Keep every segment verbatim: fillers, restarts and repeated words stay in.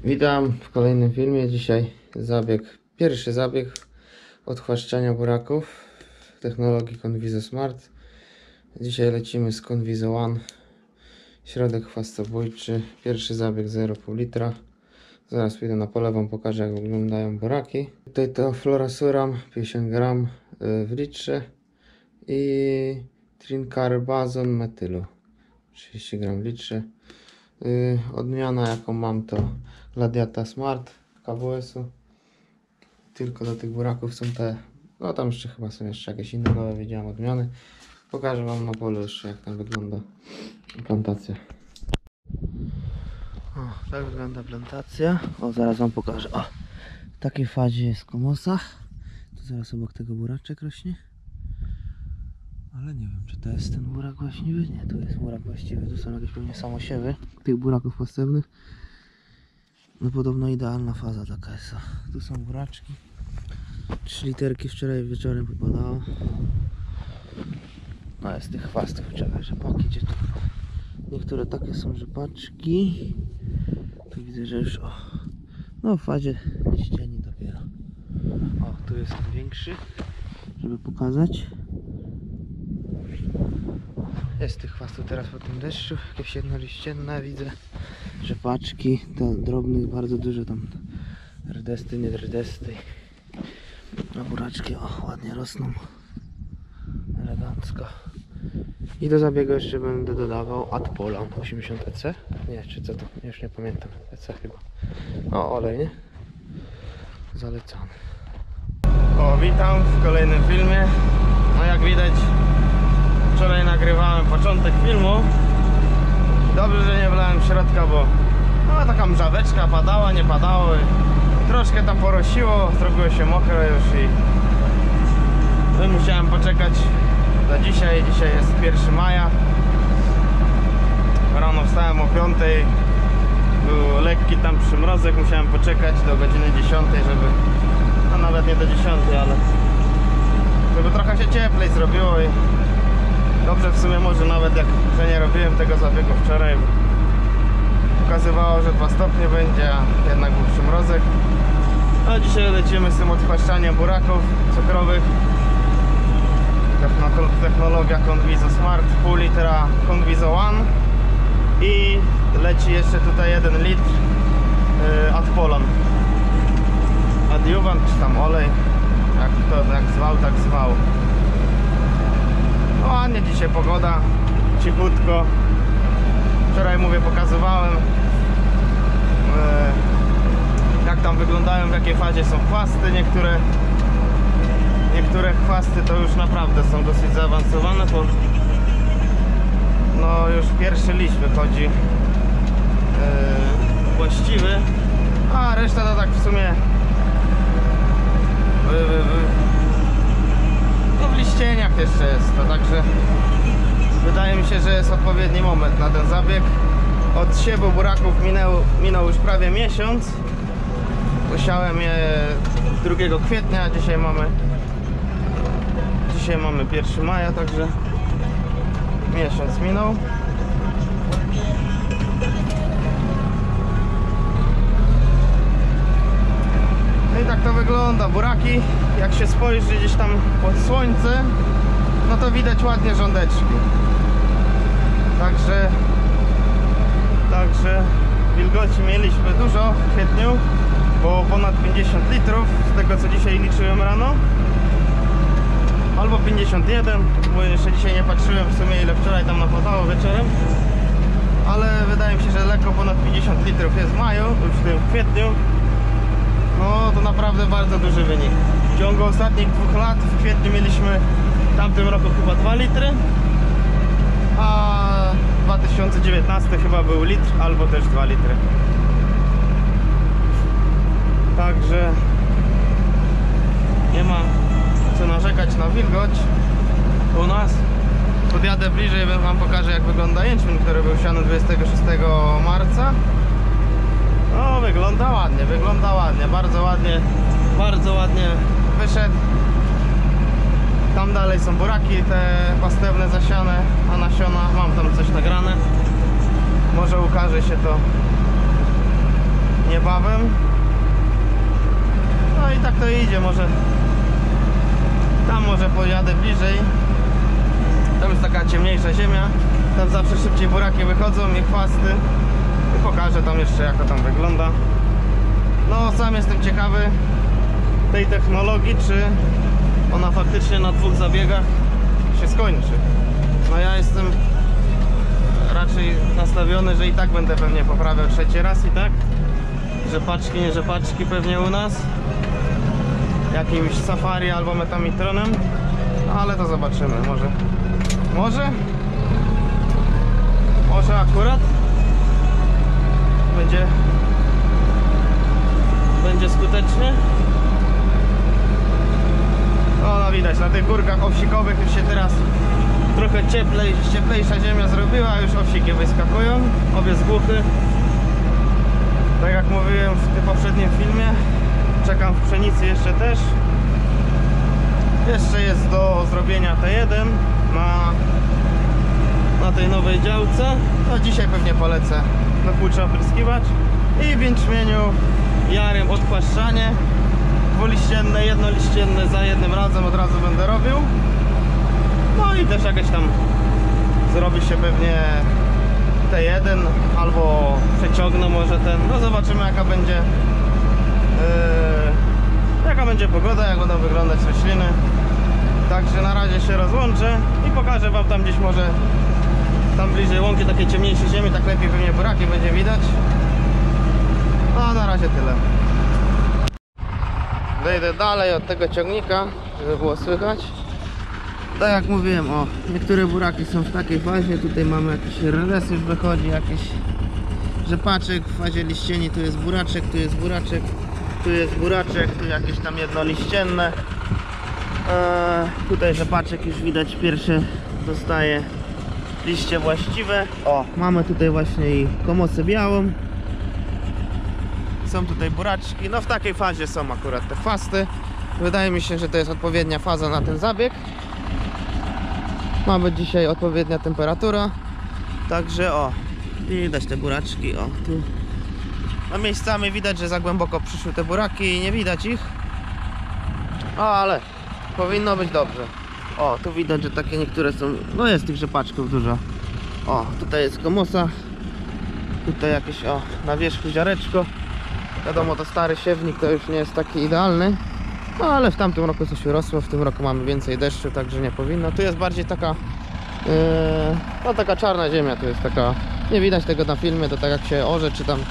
Witam w kolejnym filmie. Dzisiaj zabieg, pierwszy zabieg odchwaszczania buraków w technologii Conviso Smart. Dzisiaj lecimy z Conviso One. Środek chwastobójczy, pierwszy zabieg zero przecinek pięć litra. Zaraz pójdę na pole, wam pokażę, jak wyglądają buraki. Tutaj to Florasuram pięćdziesiąt gram w litrze i Trincarbazon metylu trzydzieści gram w litrze. Yy, odmiana jaką mam to Gladiata Smart K W S-u. Tylko do tych buraków są te, no tam jeszcze chyba są jeszcze jakieś inne nowe, widziałem odmiany. Pokażę wam na polu jeszcze, jak tam wygląda plantacja. O, tak wygląda plantacja. O, zaraz wam pokażę. O, w takiej fazie jest komosa. Tu zaraz obok tego buraczek rośnie. Ale nie wiem, czy to jest ten burak właściwy? Nie, tu jest burak właściwy. Tu są jakieś pewnie samosiewy tych buraków postępnych. No podobno idealna faza taka jest. Tu są buraczki. Trzy literki wczoraj wieczorem popadało. No jest tych chwastów. Czekaj, rzepaki gdzie tu. Niektóre takie są rzepaczki. Tu widzę, że już o, no w fazie liścieni dopiero. O, tu jest ten większy, żeby pokazać. Jest tych chwastów teraz po tym deszczu, jakieś jednoliścienne widzę, rzepaczki, to drobnych bardzo dużo, tam rdesty, nie rdesty, a buraczki o, ładnie rosną, elegancko. I do zabiegu jeszcze będę dodawał Adpolan osiemdziesiąt E C, nie, czy co to, już nie pamiętam, E C chyba, o olej, nie? Zalecany. O, witam w kolejnym filmie, no jak widać wczoraj nagrywałem początek filmu. Dobrze, że nie wlałem w środka, bo no, taka mrzaweczka padała, nie padało i troszkę tam porosiło, zrobiło się mokro już i musiałem poczekać do dzisiaj. Dzisiaj jest pierwszego maja. Rano wstałem o piątej, był lekki tam przymrozek, musiałem poczekać do godziny dziesiątej, żeby, no nawet nie do dziesiątej, ale żeby trochę się cieplej zrobiło i dobrze w sumie, może nawet jak, że nie robiłem tego zabiegu wczoraj, pokazywało, że dwa stopnie będzie, a jednak był przymrozek. A dzisiaj lecimy z tym odchwaszczaniem buraków cukrowych. Technologia Conviso Smart, pół litra Conviso One i leci jeszcze tutaj jeden litr yy, Adpolan. Adiuvant czy tam olej, jak to jak zwał, tak zwał. No ładnie dzisiaj pogoda, cichutko. Wczoraj, mówię, pokazywałem yy, jak tam wyglądają, w jakiej fazie są chwasty. Niektóre niektóre chwasty to już naprawdę są dosyć zaawansowane, bo no już pierwszy liść wychodzi yy, właściwy, a reszta to tak w sumie wy, wy, wy. No w liścieniach jeszcze jest to, także wydaje mi się, że jest odpowiedni moment na ten zabieg. Od siewu buraków minął, minął już prawie miesiąc. Posiałem je drugiego kwietnia, dzisiaj mamy dzisiaj mamy pierwszego maja, także miesiąc minął. No i tak to wygląda. Buraki, jak się spojrzy gdzieś tam pod słońce, no to widać ładnie rządeczki. Także Także wilgoci mieliśmy dużo w kwietniu, bo ponad pięćdziesiąt litrów, z tego co dzisiaj liczyłem rano. Albo pięćdziesiąt jeden, bo jeszcze dzisiaj nie patrzyłem w sumie, ile wczoraj tam napadało wieczorem. Ale wydaje mi się, że lekko ponad pięćdziesiąt litrów jest w maju, w tym kwietniu. No to naprawdę bardzo duży wynik. W ciągu ostatnich dwóch lat w kwietniu mieliśmy w tamtym roku chyba dwa litry, a dwa tysiące dziewiętnasty chyba był litr albo też dwa litry. Także nie ma co narzekać na wilgoć u nas. Podjadę bliżej, wam pokażę, jak wygląda jęczmień, który był siany dwudziestego szóstego marca. No wygląda ładnie, wygląda ładnie, bardzo ładnie, bardzo ładnie wyszedł. Tam dalej są buraki te pastewne zasiane, a nasiona, mam tam coś nagrane. Może ukaże się to niebawem. No i tak to idzie, może tam może pojadę bliżej. Tam jest taka ciemniejsza ziemia. Tam zawsze szybciej buraki wychodzą i chwasty. I pokażę tam jeszcze, jak to tam wygląda. No sam jestem ciekawy tej technologii, czy ona faktycznie na dwóch zabiegach się skończy. No ja jestem raczej nastawiony, że i tak będę pewnie poprawiał trzeci raz i tak. Rzepaczki, nie rzepaczki pewnie u nas. Jakimś Safari albo Metamitronem. Ale to zobaczymy, może. Może? Może akurat będzie będzie skutecznie. O, no widać, na tych górkach owsikowych już się teraz trochę cieplej, cieplejsza ziemia zrobiła, już owsiki wyskakują, obie zgłuchy. Tak jak mówiłem w tym poprzednim filmie, czekam w pszenicy jeszcze też. Jeszcze jest do zrobienia T jeden na, na tej nowej działce. No dzisiaj pewnie polecę na kurcza opryskiwacz. I w jęczmieniu jarem odpłaszczanie dwuliścienne, jednoliścienne za jednym razem od razu będę robił. No i też jakieś tam zrobi się pewnie T jeden albo przeciągnę może ten. No zobaczymy, jaka będzie yy, jaka będzie pogoda, jak będą wyglądać rośliny. Także na razie się rozłączę i pokażę wam tam gdzieś może tam bliżej łąki, takie ciemniejsze ziemi, tak lepiej pewnie buraki będzie widać. A na razie tyle. Dojdę dalej od tego ciągnika, żeby było słychać. Tak jak mówiłem, o, niektóre buraki są w takiej fazie. Tutaj mamy jakiś redes już wychodzi, jakiś rzepaczek w fazie liścieni. Tu jest buraczek, tu jest buraczek, tu jest buraczek, tu jakieś tam jednoliścienne. Eee, tutaj rzepaczek już widać, pierwsze dostaje liście właściwe. O, mamy tutaj właśnie i komosę białą. Są tutaj buraczki, no w takiej fazie są akurat te chwasty. Wydaje mi się, że to jest odpowiednia faza na ten zabieg. Ma być dzisiaj odpowiednia temperatura. Także o, widać te buraczki, o tu. No miejscami widać, że za głęboko przyszły te buraki i nie widać ich. O, ale powinno być dobrze. O, tu widać, że takie niektóre są, no jest tych rzepaczków dużo. O, tutaj jest komosa. Tutaj jakieś, o, na wierzchu ziareczko. Wiadomo, to stary siewnik to już nie jest taki idealny. No ale w tamtym roku coś urosło, w tym roku mamy więcej deszczu, także nie powinno. Tu jest bardziej taka yy, no taka czarna ziemia, tu jest taka, nie widać tego na filmie, to tak jak się orze czy tam.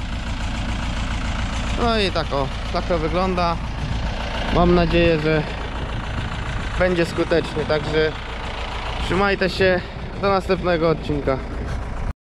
No i tak o, tak to wygląda. Mam nadzieję, że będzie skutecznie, także trzymajcie się, do następnego odcinka.